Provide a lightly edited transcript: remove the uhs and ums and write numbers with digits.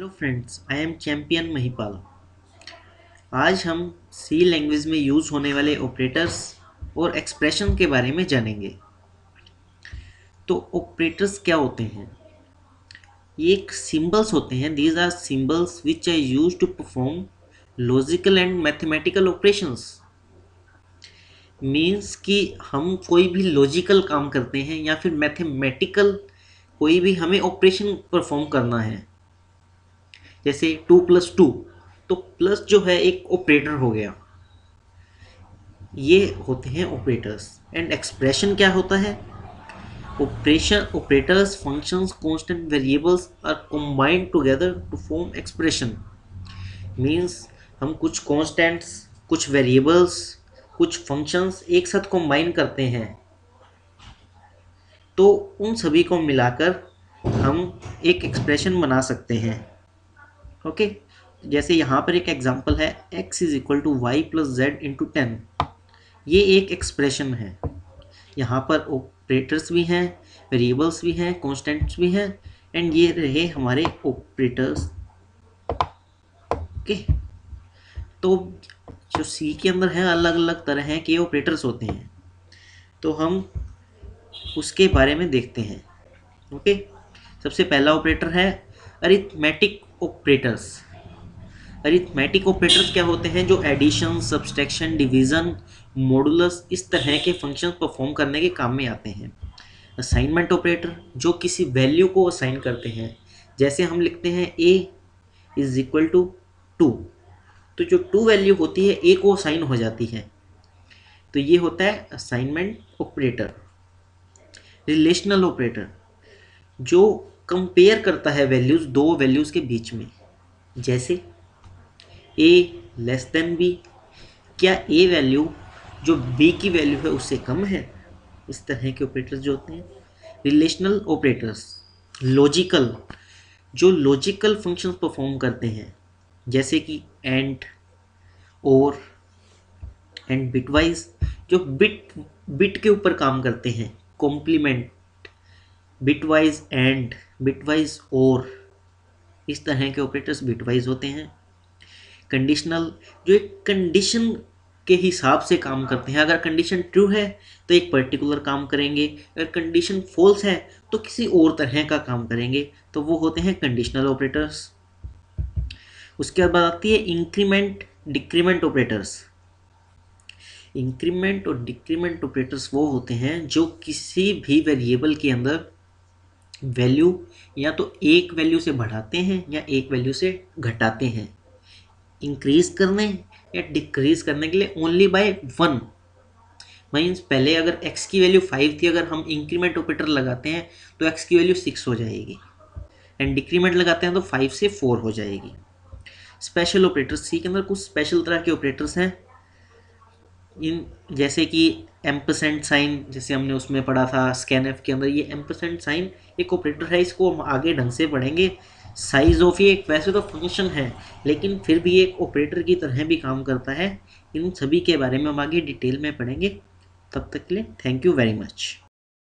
Hello friends, I am champion Mahipal. आज हम सी language में यूज़ होने वाले ऑपरेटर्स और एक्सप्रेशन के बारे में जानेंगे। तो ऑपरेटर्स क्या होते हैं? ये एक सिंबल्स होते हैं। These are symbols which are use to perform logical and mathematical operations. Means कि हम कोई भी लॉजिकल काम करते हैं या फिर मैथमेटिकल कोई भी हमें ऑपरेशन परफॉर्म करना है। जैसे 2+2, तो प्लस जो है एक ऑपरेटर हो गया। ये होते हैं ऑपरेटर्स। एंड एक्सप्रेशन क्या होता है? Operators functions constant variables are combined together to form expression. Means हम कुछ कांस्टेंट्स, कुछ वेरिएबल्स, कुछ फंक्शंस एक साथ कंबाइन करते हैं, तो उन सभी को मिलाकर हम एक एक्सप्रेशन बना सकते हैं। ओके, जैसे यहाँ पर एक एग्जांपल है x is equal to Y plus Z into 10। ये एक एक्सप्रेशन है। यहाँ पर ऑपरेटर्स भी हैं, वेरिएबल्स भी हैं, कॉन्स्टेंट्स भी हैं, एंड ये रहे हमारे ऑपरेटर्स। ओके, तो जो सी के अंदर है अलग अलग तरह के ऑपरेटर्स होते हैं, तो हम उसके बारे में देखते हैं। ओके, सबसे पहला ऑपरेटर है अरिथमेटिक ऑपरेटर्स। अरिथमेटिक ऑपरेटर्स क्या होते हैं? जो एडिशन, सब्सट्रैक्शन, डिवीजन, मॉडुलस इस तरह के फंक्शन परफॉर्म करने के काम में आते हैं। असाइनमेंट ऑपरेटर जो किसी वैल्यू को असाइन करते हैं। जैसे हम लिखते हैं a इज इक्वल टू 2, तो जो 2 वैल्यू होती है a को असाइन हो जाती है, तो ये होता है असाइनमेंट ऑपरेटर। रिलेशनल ऑपरेटर जो कंपेयर करता है वैल्यूज, दो वैल्यूज के बीच में। जैसे a लेस देन b, क्या a वैल्यू जो b की वैल्यू है उससे कम है? इस तरह के ऑपरेटर्स जो होते हैं। रिलेशनल ऑपरेटर्स लॉजिकल, जो लॉजिकल फंक्शंस परफॉर्म करते हैं, जैसे कि एंड, और, एंड बिटवाइज जो बिट के ऊपर काम करते हैं। कॉम्प्लीमेंट, बिटवाइज एंड, बिटवाइज और, इस तरह के ऑपरेटर्स बिटवाइज होते हैं। कंडीशनल जो एक कंडीशन के हिसाब से काम करते हैं। अगर कंडीशन ट्रू है तो एक पर्टिकुलर काम करेंगे, अगर कंडीशन फॉल्स है तो किसी और तरह का काम करेंगे, तो वो होते हैं कंडीशनल ऑपरेटर्स। उसके बाद आती है इंक्रीमेंट डिक्रीमेंट ऑपरेटर्स। इंक्रीमेंट और डिक्रीमेंट ऑपरेटर्स वो होते हैं जो किसी भी वेरिएबल के अंदर वैल्यू या तो एक वैल्यू से बढ़ाते हैं या एक वैल्यू से घटाते हैं। इंक्रीज करने या डिक्रीज करने के लिए ओनली बाय 1। मीन्स पहले अगर x की वैल्यू 5 थी, अगर हम इंक्रीमेंट ऑपरेटर लगाते हैं तो x की वैल्यू 6 हो जाएगी, एंड डिक्रीमेंट लगाते हैं तो 5 से 4 हो जाएगी। स्पेशल ऑपरेटर्स, सी के अंदर कुछ स्पेशल तरह के ऑपरेटर्स हैं। इन जैसे कि एम्परसेंड साइन, जैसे हमने उसमें पढ़ा था स्कैनएफ के अंदर, ये एम्परसेंड साइन एक ऑपरेटर है। इसको हम आगे ढंग से पढ़ेंगे। साइज ऑफ ये एक वैसे तो फंक्शन है, लेकिन फिर भी एक ऑपरेटर की तरह भी काम करता है। इन सभी के बारे में हम आगे डिटेल में पढ़ेंगे। तब तक के लिए थैंक यू वेरी मच।